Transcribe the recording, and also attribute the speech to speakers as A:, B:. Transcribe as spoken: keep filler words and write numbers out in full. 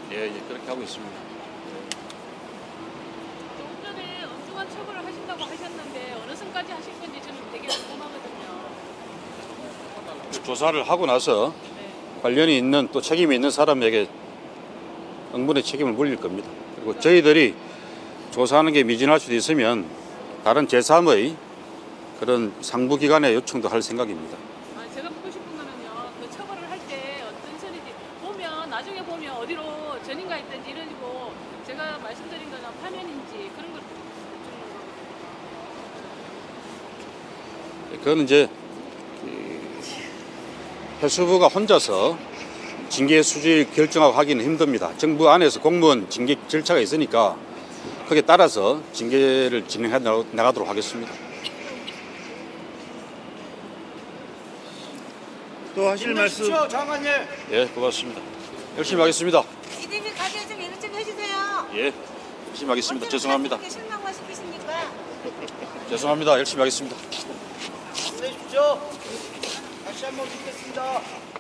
A: 예, 예, 그렇게 하고 있습니다.
B: 조금 전에 엄중한 처벌을 하신다고 하셨는데 어느 선까지 하실 건지 저는 되게 궁금하거든요.
A: 조사를 하고 나서
B: 네.
A: 관련이 있는 또 책임이 있는 사람에게 응분의 책임을 물릴 겁니다. 그리고 저희들이 조사하는 게 미진할 수도 있으면 다른 제삼의 그런 상부기관의 요청도 할 생각입니다.
B: 아, 제가 묻고 싶은 거는요. 그 처벌을 할 때 어떤 선인지 보면 나중에 보면 어디로 전인가 있든지 이러고 제가 말씀드린 거는 파면인지 그런 걸 여쭈는 거거든요.
A: 그거는 이제 해수부가 혼자서 징계 수질 결정하고 하기는 힘듭니다. 정부 안에서 공무원 징계 절차가 있으니까 거기에 따라서 징계를 진행해 나가도록 하겠습니다.
C: 또 하실 말씀.
D: 장관님.
A: 예, 고맙습니다. 열심히 하겠습니다.
E: 이대미 가게 좀 이것 좀 해주세요.
A: 예, 열심히 하겠습니다. 죄송합니다.
E: 어떻게 실망만 시키십니까?
A: 죄송합니다. 열심히 하겠습니다.
D: 힘내십시오. 다시 한번 뵙겠습니다.